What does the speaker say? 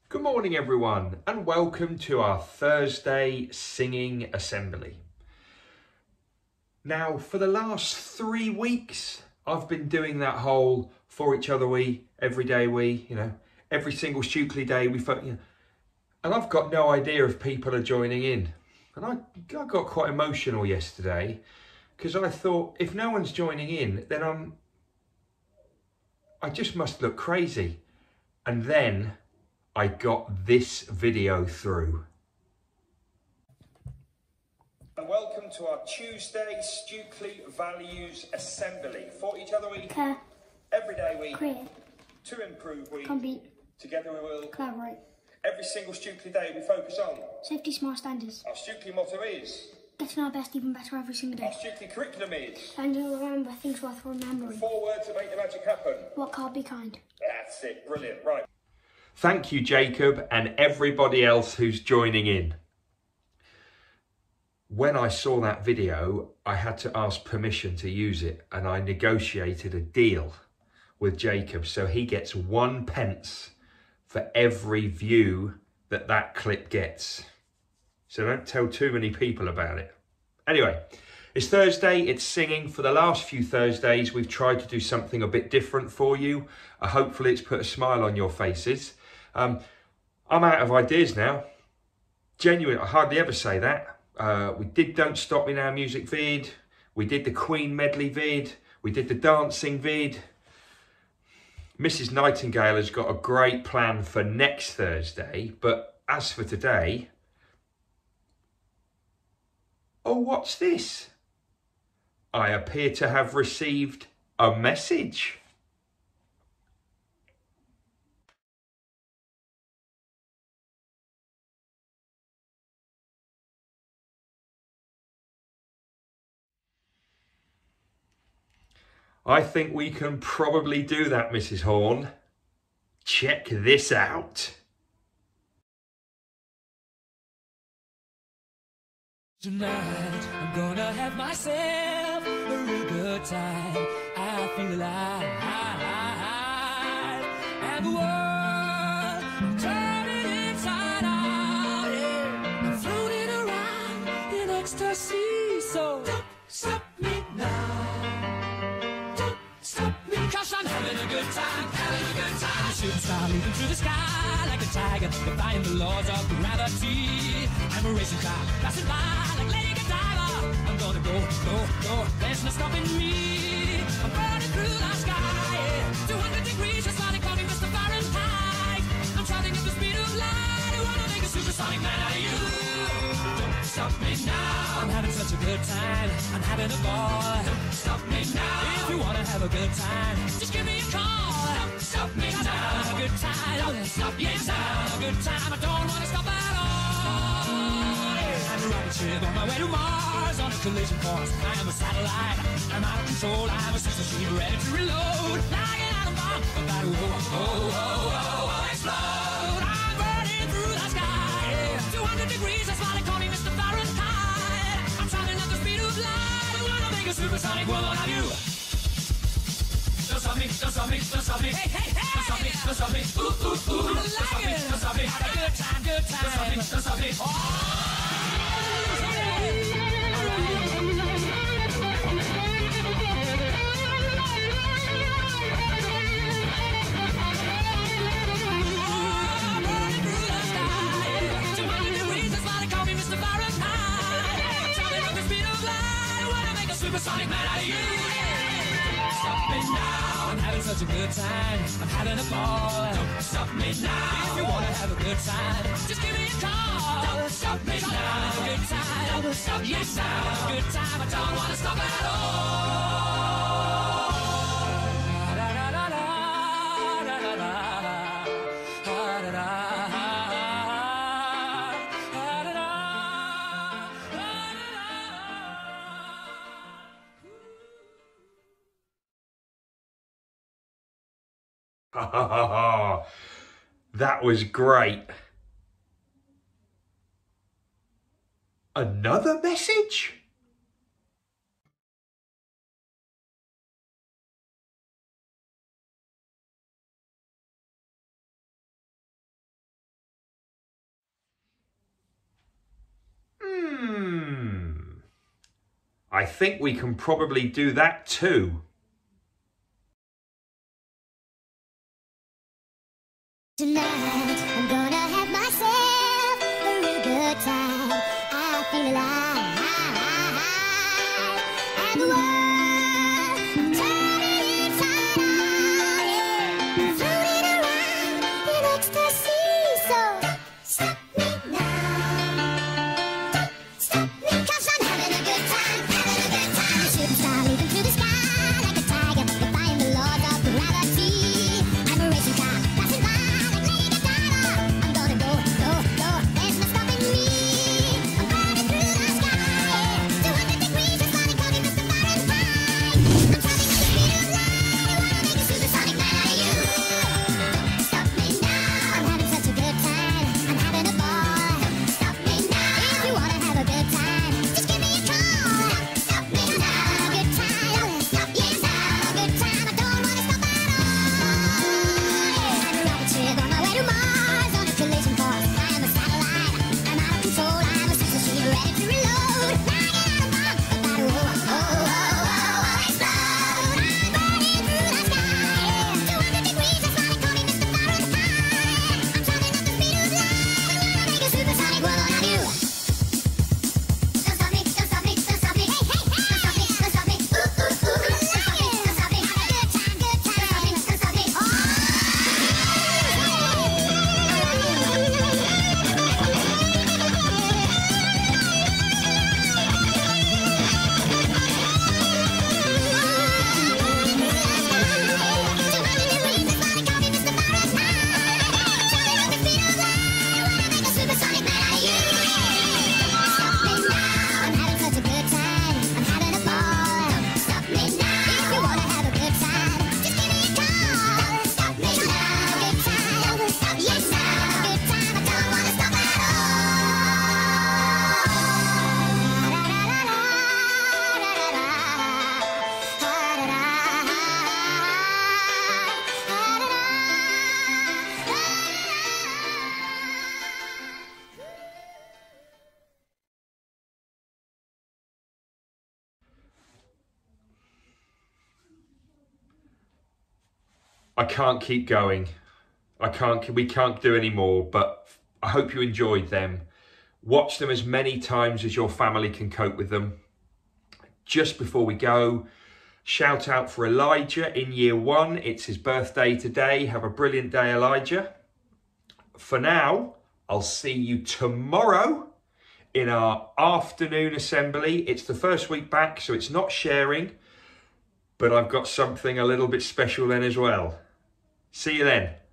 Good morning everyone and welcome to our Thursday singing assembly. Now for the last 3 weeks I've been doing that whole for each other we, every day we, every single Stukely day we, and I've got no idea if people are joining in. And I got quite emotional yesterday because I thought if no one's joining in then I just must look crazy. And then I got this video through. And welcome to our Tuesday Stukely Values Assembly. For each other we, care, everyday we, create, to improve we, compete, together we will, collaborate. Every single Stukely day we focus on Safety, smart standards. Our Stukely motto is, Getting our best even better every single our day. Stukely curriculum is, And to remember things worth remembering. 4 words that make the magic happen. Work hard, be kind. That's it, brilliant, right. Thank you Jacob and everybody else who's joining in. When I saw that video, I had to ask permission to use it and I negotiated a deal with Jacob. So he gets 1 pence for every view that clip gets. So don't tell too many people about it. Anyway, it's Thursday, it's singing. For the last few Thursdays, we've tried to do something a bit different for you. Hopefully it's put a smile on your faces. I'm out of ideas now. Genuinely, I hardly ever say that. We did Don't Stop Me Now music vid. We did the Queen medley vid. We did the dancing vid. Mrs. Nightingale has got a great plan for next Thursday. But as for today... Oh, what's this? I appear to have received a message. I think we can probably do that, Mrs. Horn. Check this out. Tonight, I'm gonna have myself a real good time. I feel alive. And the world, I'm turning inside out. Yeah. I'm floating around in ecstasy. So don't stop me now. Don't stop me. 'Cause I'm having a good time, having a good time. A shooting star leaping through the sky like a tiger, defying the laws of gravity. I'm a racing car, passing by like Lady Godiva. I'm gonna go, there's no stopping me. I'm burning through the sky, yeah. 200 degrees, just like calling Mr. Fahrenheit. I'm traveling at the speed of light. I wanna make a supersonic man out of you. Don't stop me now. I'm having such a good time. I'm having a ball. Don't stop me now. If you wanna have a good time, just give me a call. Don't stop me now. I'm having a good time. Don't stop me now. A good time. I don't wanna stop at all. I'm a rocket ship on my way to Mars on a collision course. I am a satellite. I'm out of control. I'm a sister sheep ready to reload. Like an atom bomb, about to explode. I'm burning through the sky. Yeah. 200 degrees, that's why they call me Mr. Fahrenheit. I'm traveling at the speed of light. I wanna make a supersonic woman of you. Don't stop me, don't stop me, don't stop me. Hey, hey, hey. Don't stop me, don't stop me. Ooh, ooh, ooh. I like it. Don't stop me, have a good time, good time. Don't stop me, don't stop me. Oh. Supersonic man out of you. Don't stop me now. I'm having such a good time. I'm having a ball. Don't stop me now. If you wanna have a good time, just give me a call. Don't stop me now. Have a good time. Don't stop me now. Have a good time. I don't wanna stop at all. That was great. Another message? I think we can probably do that too. Tonight, I'm gonna have myself a real good time. I feel alive. And the world turning inside out, yeah. Floating around in ecstasy. So stop me now. Stop me, 'cause I'm having a good time, having a good time. A superstar leaping through the sky like a tiger, defying the laws of gravity. I'm a racing car passing by. I'm gonna go, there's no stopping me. I'm burning through the sky, 200 degrees, it's like talking Mr. Fahrenheit. I'm traveling at the speed of light, I wanna make a supersonic man out of you. Don't stop me now, I'm having such a good time, I'm having a ball. Stop me now, if you wanna have a good time, just give me a call. Stop me now, a good time, stop me now, a good time, I don't wanna stop at all. I'm a rocket ship on my way to Mars, on a collision course. I am a satellite, I'm out of control. I'm a sex machine ready to reload. Flying out of bomb, about to explode. I'm burning through the sky, 200 degrees, that's why they call me Mr. Fahrenheit. I'm traveling at the speed of light, I wanna make a supersonic world out of you. Don't stop me, don't stop me, don't stop me. Hey, hey, hey. Don't stop me, don't stop me. Ooh, ooh, ooh, I love it. Don't stop me, have a good time, good time. Don't stop me, don't stop me. Supersonic man out of you. Stop me now, I'm having such a good time, I'm having a ball. Stop me now, if you wanna have a good time, just give me a call. Stop me now, good time, stop me now, good time, I don't wanna stop at I can't keep going. We can't do any more, but I hope you enjoyed them. Watch them as many times as your family can cope with them. Just before we go, shout out for Elijah in year 1. It's his birthday today. Have a brilliant day, Elijah. For now, I'll see you tomorrow in our afternoon assembly. It's the first week back, so it's not sharing, but I've got something a little bit special then as well. See you then.